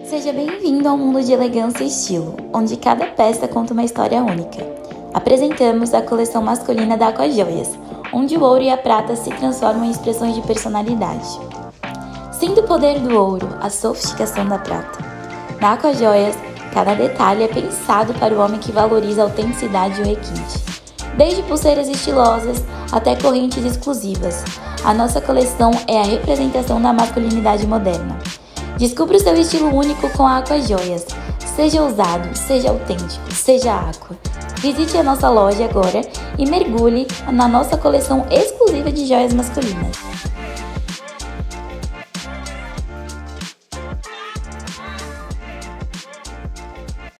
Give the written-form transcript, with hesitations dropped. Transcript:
Seja bem-vindo ao mundo de elegância e estilo, onde cada peça conta uma história única. Apresentamos a coleção masculina da Aquajoias, onde o ouro e a prata se transformam em expressões de personalidade. Sinta o poder do ouro, a sofisticação da prata. Na Aquajoias, cada detalhe é pensado para o homem que valoriza a autenticidade e o requinte. Desde pulseiras estilosas até correntes exclusivas, a nossa coleção é a representação da masculinidade moderna. Descubra o seu estilo único com a Aquajoias. Seja ousado, seja autêntico, seja aqua. Visite a nossa loja agora e mergulhe na nossa coleção exclusiva de joias masculinas.